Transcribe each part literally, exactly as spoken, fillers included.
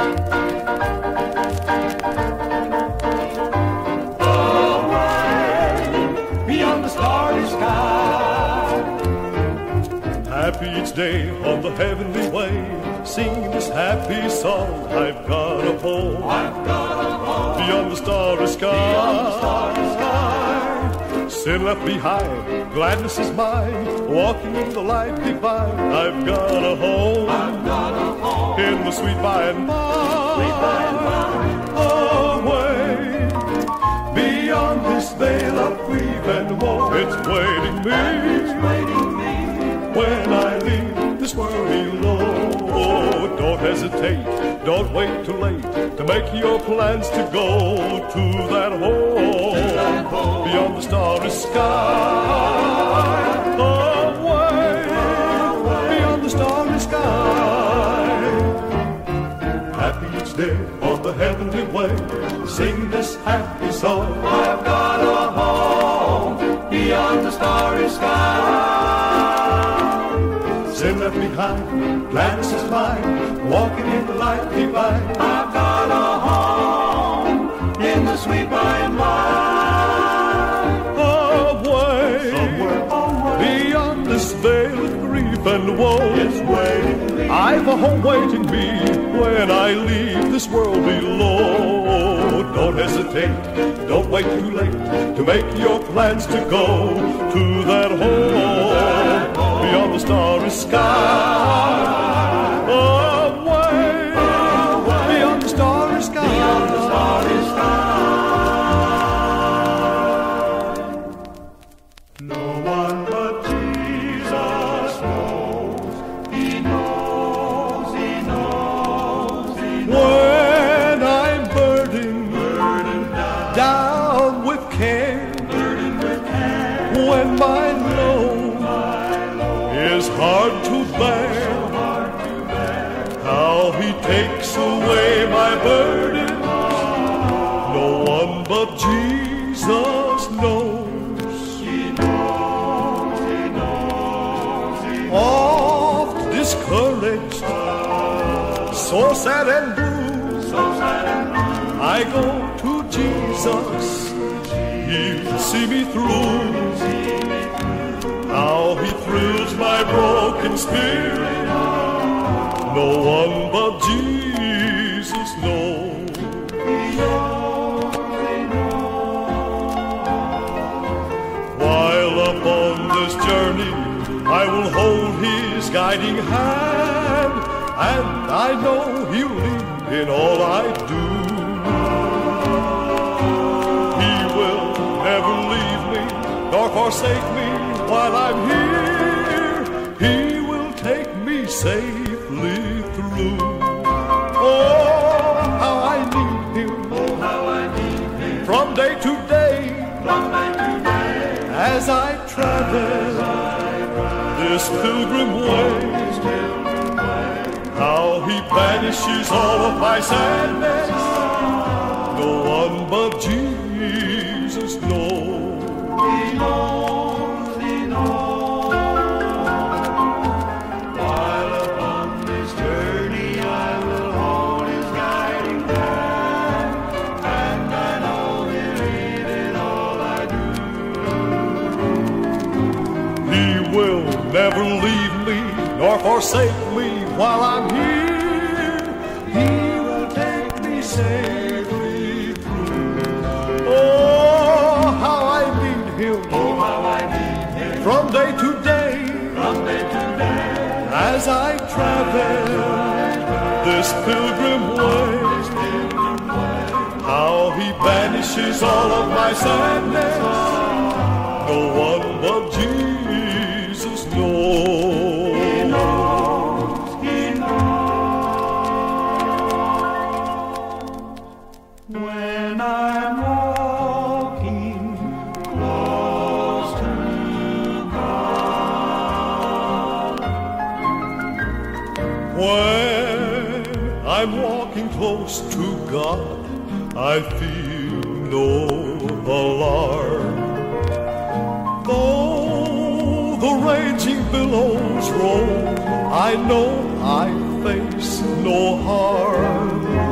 Happy each day on the heavenly way, sing this happy song. I've got a home, I've got a home beyond the starry sky. Beyond the starry sky. Sin left behind, gladness is mine. Walking in the light divine. I've got a home, I've got a home in the sweet by and by. Sweet by and by. Away beyond this veil of grief and woe. It's waiting me. It's waiting me. When I leave this world below, oh, don't hesitate, don't wait too late to make your plans to go to that home, beyond the starry sky, away, beyond the starry sky. Happy each day on the heavenly way, sing this happy song. I've got a home beyond the starry sky. Sin left behind, gladness is mine, walking in the light divine. I've got a home in the sweet by and by. Away, somewhere away, beyond this veil of grief and woe. It's waiting. I've a home waiting me when I leave this world below. Don't hesitate, don't wait too late to make your plans to go to that home beyond the starry sky, away, away beyond the starry sky, beyond the starry sky. No one but Jesus knows, He knows, He knows, He knows. When I'm burdened, burdened down, down with care, burdened with care. When my load is hard to bear, how He takes away my burden. No one but Jesus knows. He knows, He knows, He knows. Oft discouraged, so sad and blue, so sad and blue, I go to Jesus, He'll see me through. How He thrills my broken spirit, no one but Jesus knows. He knows, He knows. While upon this journey I will hold His guiding hand, and I know He'll lead in all I do. He will never leave me nor forsake me. While I'm here, He will take me safely through. Oh, how I need Him, oh, how I need Him, from day to day, from day to day, as I travel this pilgrim way. How He banishes all of my sadness, no one but Jesus knows. He knows. Never leave me nor forsake me while I'm here. He will take me safely through. Oh, how I need Him, oh, how I need Him, from day to day, from day to day, as I travel this pilgrim way. How He banishes all of my sadness, no one but Jesus. He knows, He knows. When I'm walking close to God, when I'm walking close to God, I feel no alarm. Though the raging billows roll, I know I face no harm.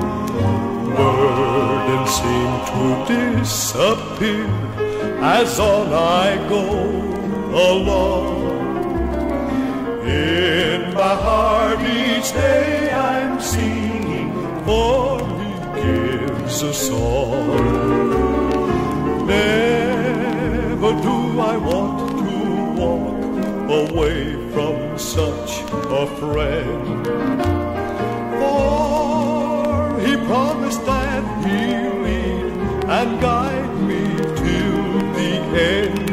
seem to disappear as on I go along. In my heart each day I'm singing, for he gives a song. Never do I want to walk away from such a friend, for he promised that he'll lead and guide me till the end.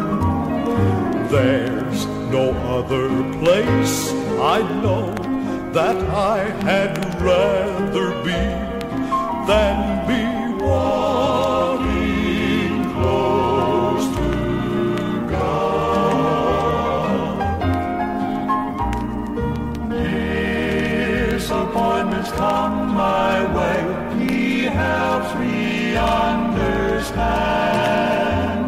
There's no other place I know that I had rather be than be walking close to God. Disappointments come my way, he helps me understand.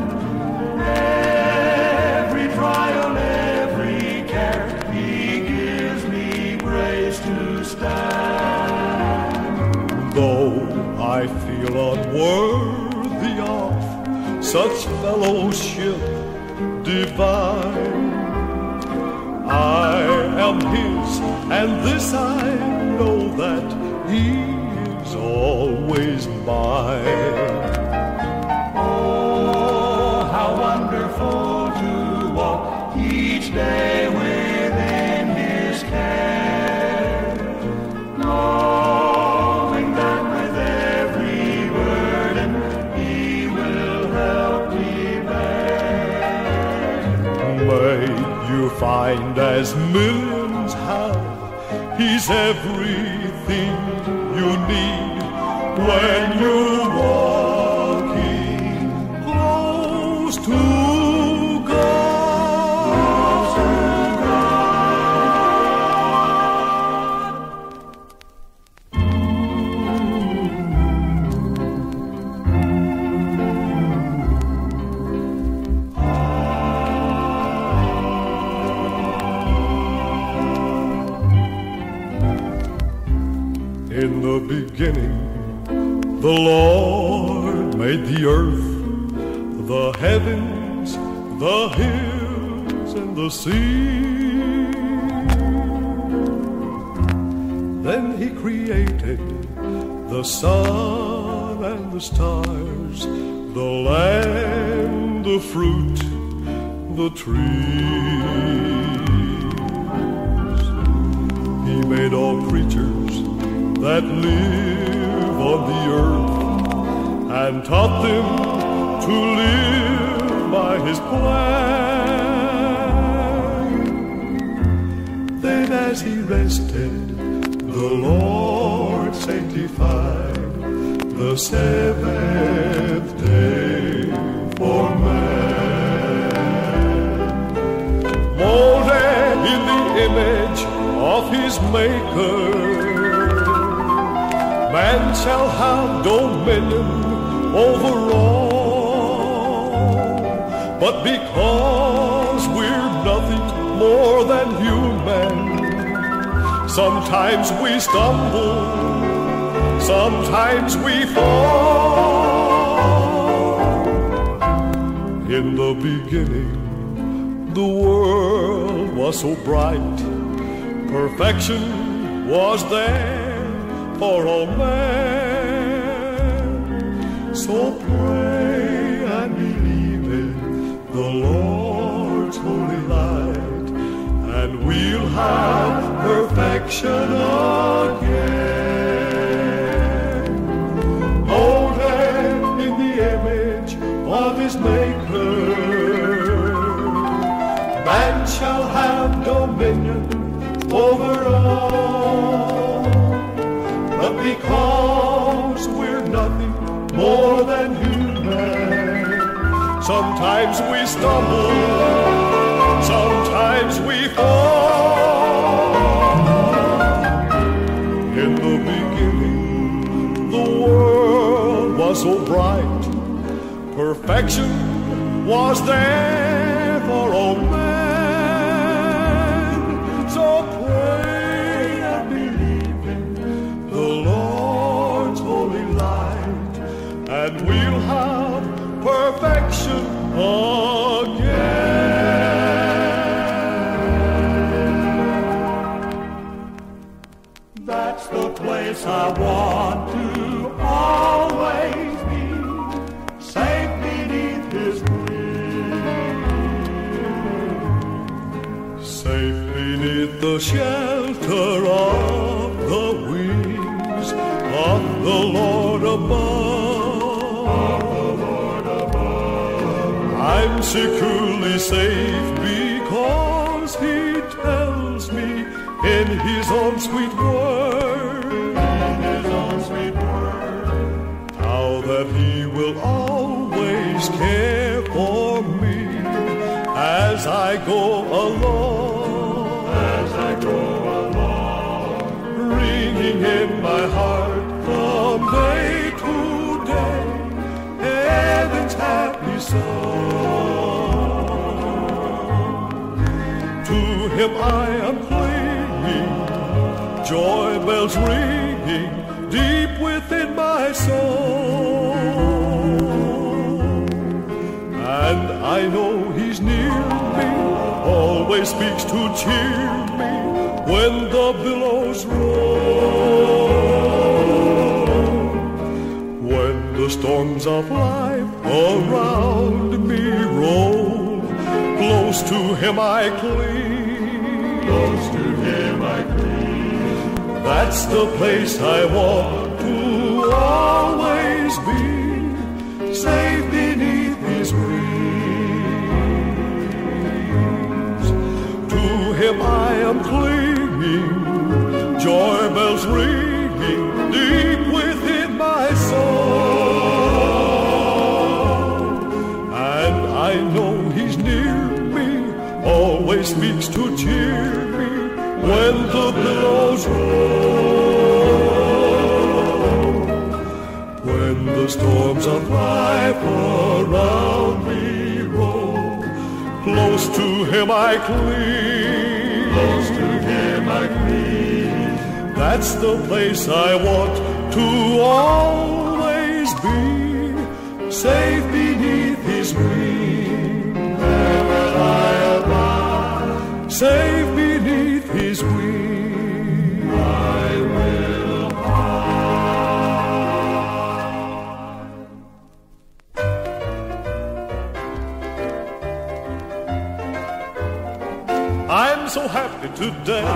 Every trial, every care, he gives me grace to stand. Though I feel unworthy of such fellowship divine, I am his, and this I know, that he is always mine. Oh, how wonderful to walk each day within his care, knowing that with every burden he will help me bear. May you find, as millions have, he's everything you need when you're walking close to God. In the beginning, the Lord made the earth, the heavens, the hills, and the sea. Then he created the sun and the stars, the land, the fruit, the trees. He made all creatures that live on the earth, and taught them to live by his plan. Then as he rested, the Lord sanctified the seventh day for man. Molded in the image of his Maker, man shall have dominion over all. But because we're nothing more than human, sometimes we stumble, sometimes we fall. In the beginning, the world was so bright, perfection was there for all men. So pray and believe in the Lord's holy light, and we'll have perfection again. Molded in the image of his Maker, man shall have dominion over all. But because we're nothing more than human, sometimes we stumble, sometimes we fall. In the beginning, the world was so bright, perfection was there for all men. So pray and believe in the Lord's holy light, That's the place I want to always be, safe beneath his wings. Safe beneath the shelter of the wings of the Lord above. Of the Lord above. I'm securely safe because he tells me in his own sweet word, in his own sweet word, how that he will always care for me as I go along, as I go along, ringing in my heart from day to day, heaven's happy song. To him I am clinging, joy bells ringing deep within my soul. And I know he's near me, always speaks to cheer me when the billows roll. When the storms of life around me roll, close to him I cling, close to him I cling. That's the place I want to always be, safe beneath his wings. To him I am clinging, joy bells ringing deep within my soul. And I know he's near me, always speaks to cheer me when the billows roll. When the storms of life around me roll, close to him I cling, close to him I cling. That's the place I want to always be, safe beneath his wings. There will I abide, safe beneath his wings. I will hide. I'm so happy today.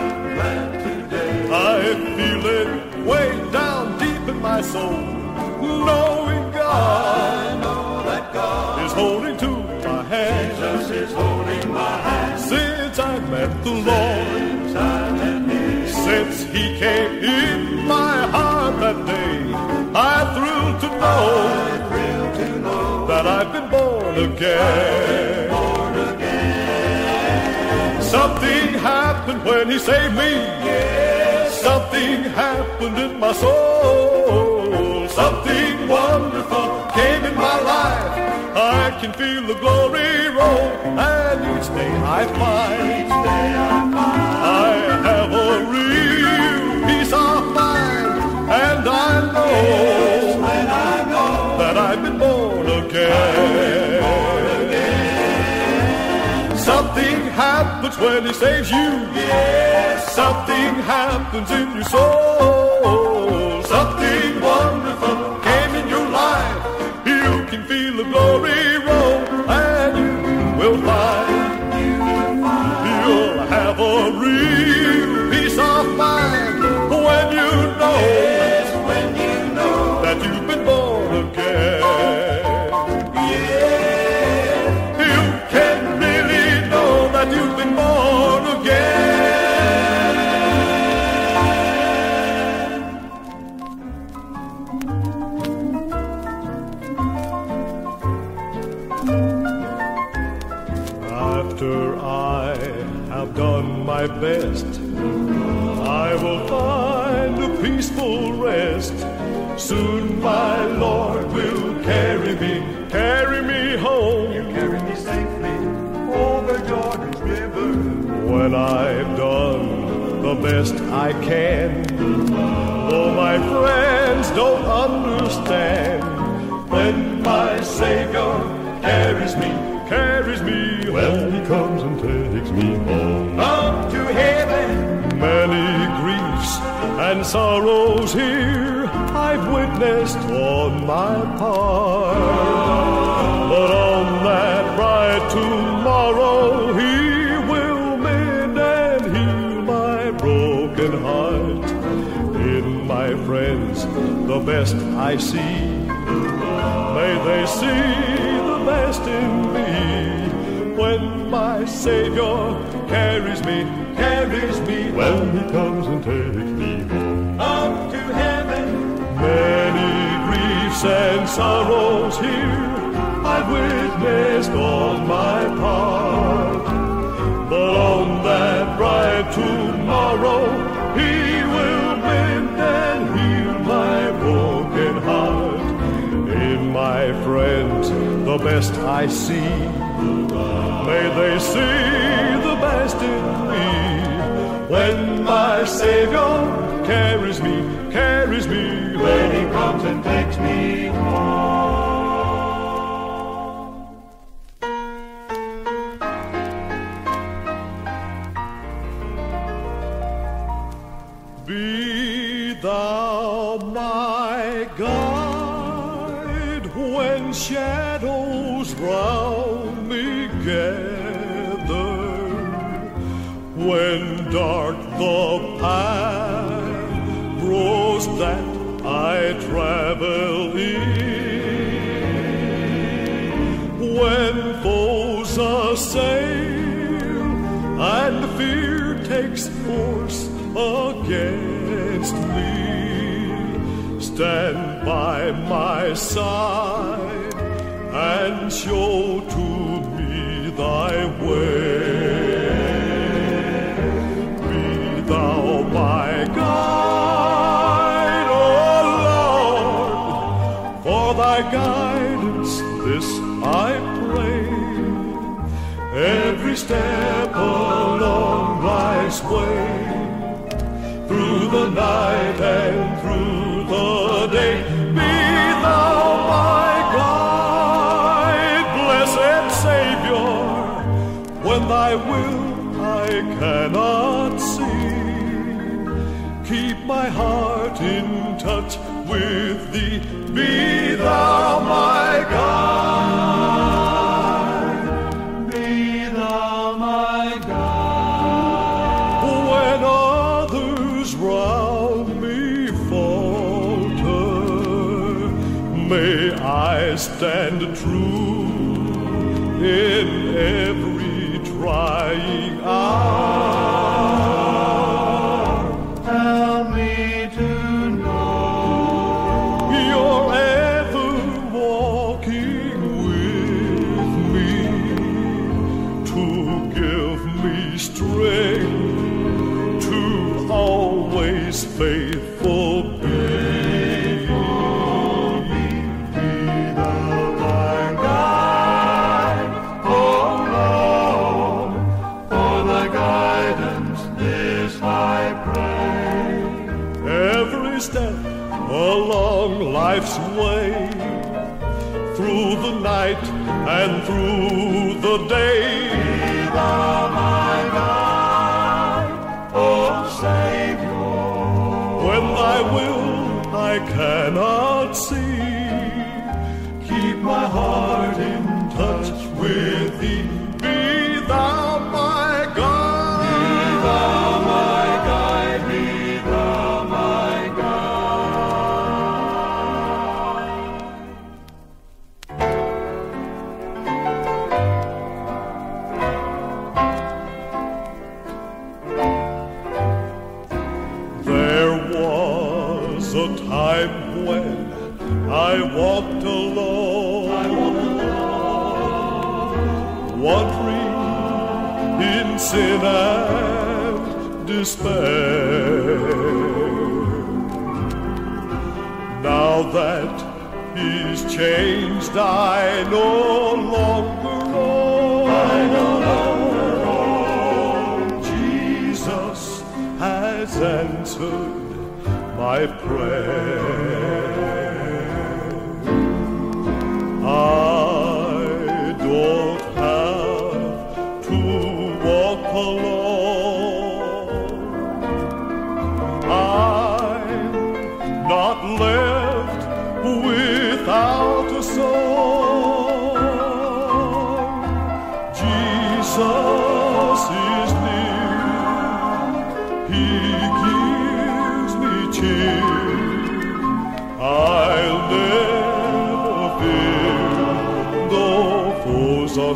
I feel it way down deep in my soul, knowing God, I know that God is holding to my hand. Jesus is holding my hand. Since I met the Lord, since, I met him. Since he came in my heart that day, I'm thrilled to know, I'm thrilled to know that I've been born again. Born again. Something happened when he saved me. Yes. Something happened in my soul. Something wonderful came in my life. I can feel the glory roll, and each day I find, each day I find I have a real peace of mind, and I know, yes, when I know that I've been born again. Born again. Something happens when he saves you. Yes, something happens in your soul. Something wonderful came in your life. You can feel the glory roll, and you will find, you'll have a real peace of mind when you know, yes, when you know that you've been born again. Yeah, you can really know that you've been born again. After I have done my best, I will find a peaceful rest. Soon my Lord will carry me, carry me home. You carry me safely over Jordan's river. When I've done the best I can, though my friends don't understand, when my Savior carries me, carries me. When he comes and takes me home, up to heaven. Many griefs and sorrows here I've witnessed on my part, but on that bright tomorrow he will mend and heal my broken heart. In my friends, the best I see, may they see the best in me. When my Savior carries me, carries me, when he comes and takes me home, up to heaven. Many griefs and sorrows here I've witnessed on my part, but on that bright tomorrow he will mend and heal my broken heart. In my friends, the best I see, may they see the best in me. When my Savior carries me, carries me, when he comes and takes me home. Be thou my guide when shadows round me gather, when dark the path grows that I travel in, when foes assail and fear takes force against me, stand by my side and show to me thy way. Be thou my guide, O Lord, for thy guidance this I pray. Every step along life's way, through the night and through the day, be thou my guide, blessed Savior. When thy will I cannot see, keep my heart in touch with thee. Be thou my guide, be thou my guide. When others round me falter, may I stand true in every trying hour. Help me to know you're ever walking with me, to give me strength to always faithful be. Be thou my guide, O Lord, for thy guidance this I pray. Every step along life's way, through the night and through the day, be thou my guide, O Savior. When thy will I cannot see, keep my heart in touch with thee. Be thou my guide, be thou my guide, be thou my There was a time when I walked alone, I walked alone, wandering in sin and despair. Now that he's changed, I no longer roam. I no longer roam. Jesus has answered my prayer. I I'll never fear, though foes are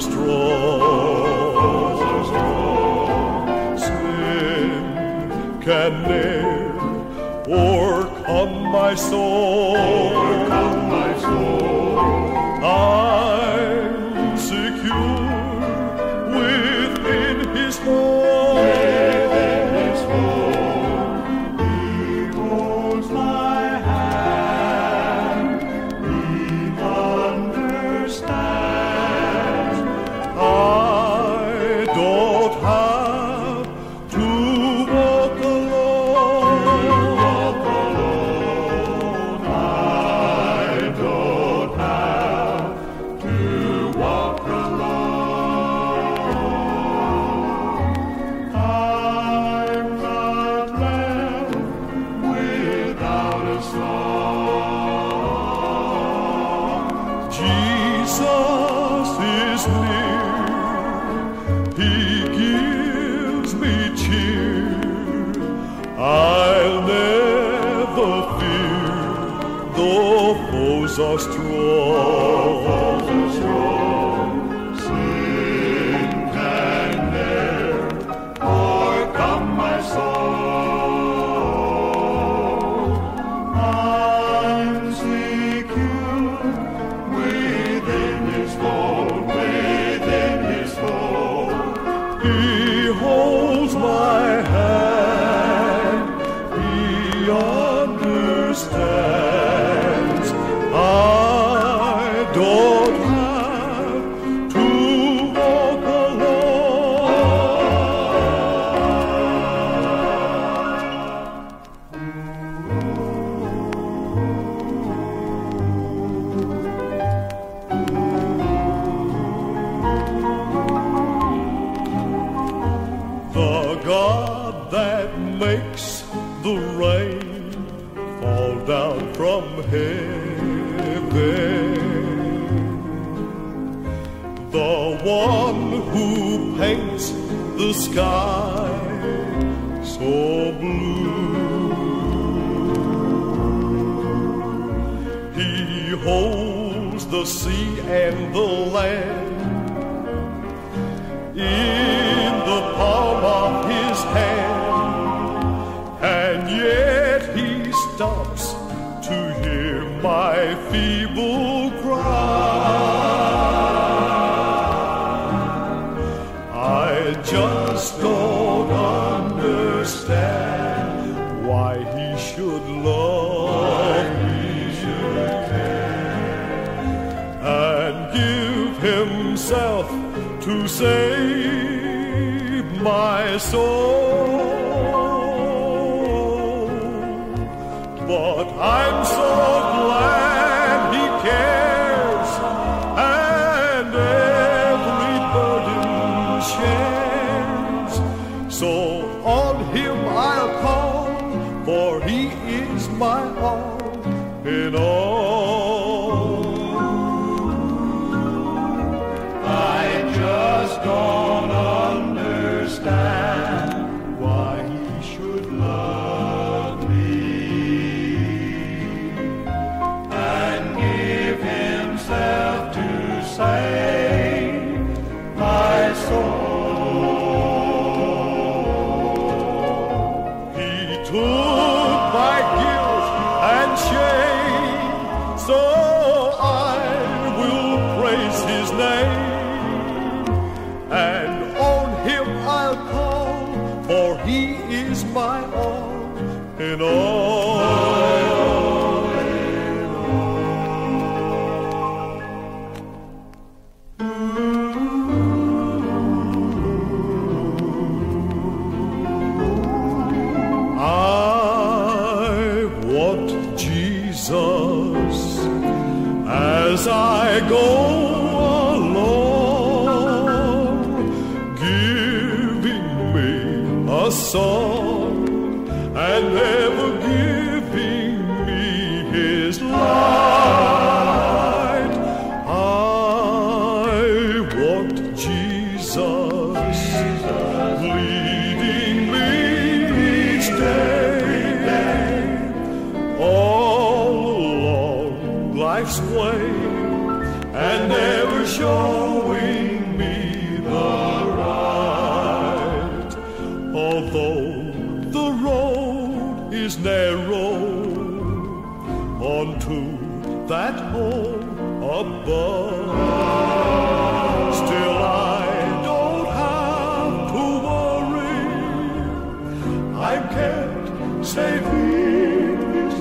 strong. Sin can ne'er o'ercome my soul. Overcome my soul. I'm secure within His fold. Within His fold. He holds my hand. He understands. I don't have to walk alone. Walk alone. I don't have to walk alone. I'm not left without a song. Jesus is near. He gives me cheer. I'll never fear, though foes are strong. Sin can ne'er o'ercome my soul. I'm secure within His fold, within His fold. He holds my hand. He understands. I don't have to walk the God that makes the rain fall down from heaven, the one who paints the sky so blue. He holds the sea and the land in the palm of His hand, and yet He stops to hear my feeble cry. I just don't understand why He should love me and give Himself to save my soul. But I'm so glad He cares and every burden shares. So on Him I'll call, for He is my all in all. I just don't understand why He should love me and give Himself to save my soul. He took my guilt and shame, so I will praise His name. And on Him I'll call, for He is my all in all. I want Jesus as I go along, giving me a song and never giving me His light. I want Jesus leading me each day, all life's way and never showing me the right. Although the road is narrow onto that home above, still I don't have to worry. I'm kept safe in His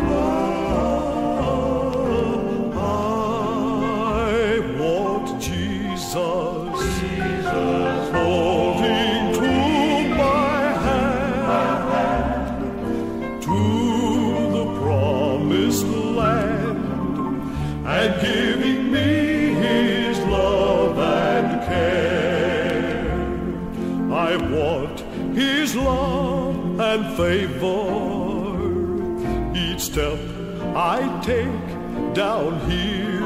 love. I want Jesus, Jesus holding to my hand to the promised land and giving me His love and care. I want His love and favor each step I take down here.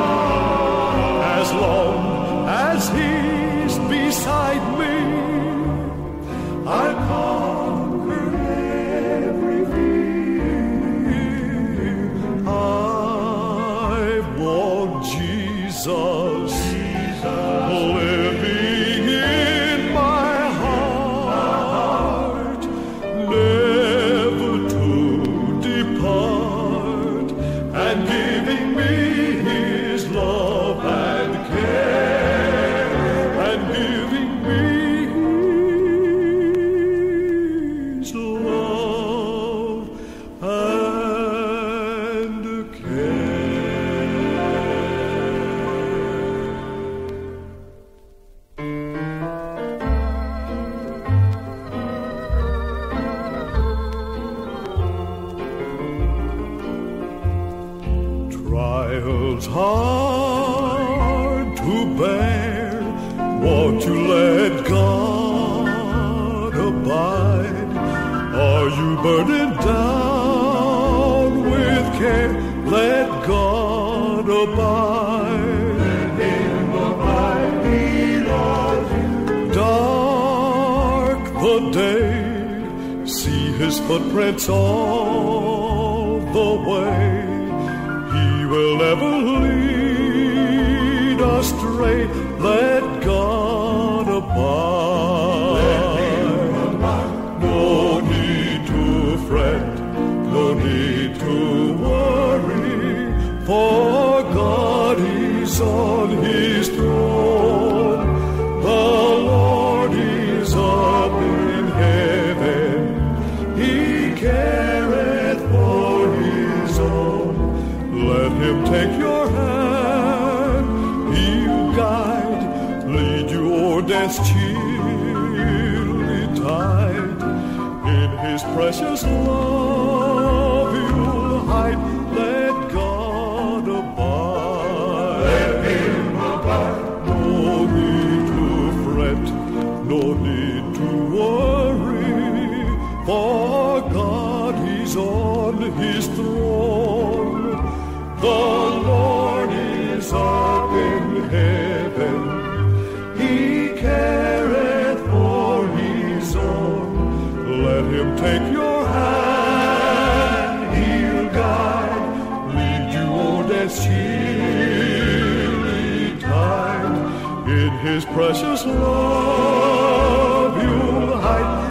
As long as He's beside me, I conquer every fear. I want Jesus, Jesus living in my heart, never to depart, and giving me His love and care, and giving me His love and care. Trials hard to bear, won't you let God abide? Are you burdened down with care? Let God abide. Let Him abide, He loves you. Dark the day, see His footprints all the way. He will never lead astray. Let God abide. Let Him abide. No need to fret, no need to worry, for God is on His throne. The Lord is up in heaven, He careth for His own. Let Him take your hand, He'll guide, lead you o'er death's chilly tide. In His precious love you'll hide. Let God abide. Let Him abide. No need to fret, no need to worry, for God He's on His throne. The Lord is up in heaven, He careth for His own. Let Him take your hand, He'll guide, lead you o'er death's chilly tide. In His precious love you'll hide.